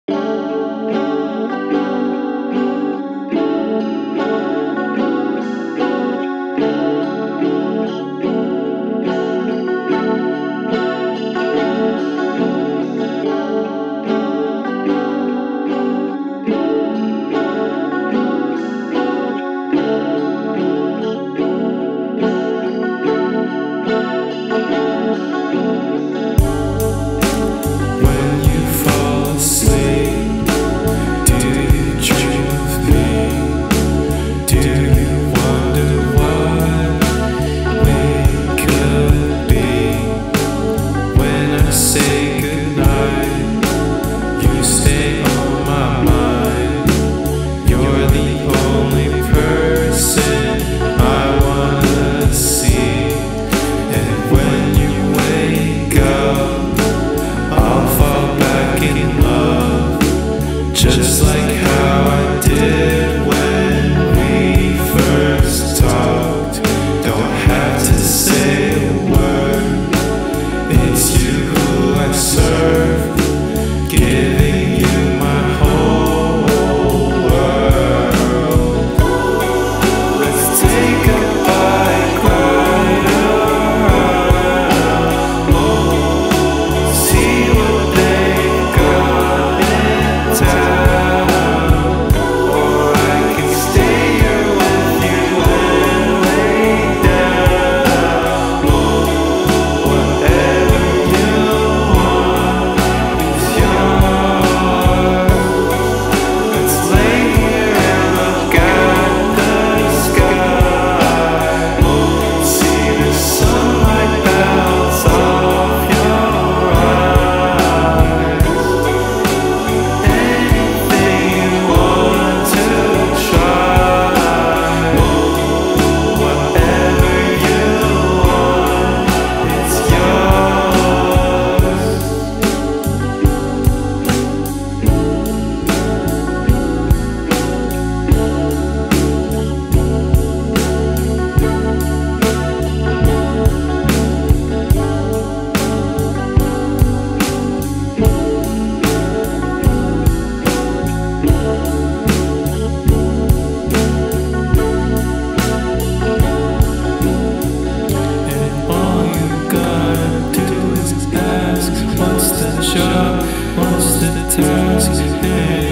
Say goodnight, you stay on my mind. You're the only person I wanna see. And when you wake up, I'll fall back in love, just like how I did when we first talked. Don't have to say a word, it's you who I serve, giving you my whole world. Let's take a bike ride around, see what they've got in town. Or I can stay here with you and lay down. Whatever you want is yours. Let's lay here and look at the sky. See the sunlight bounce off your eyes. Anything you want to try, whatever you want, it's yours. And all you gotta do is ask, what's the job, what's the task?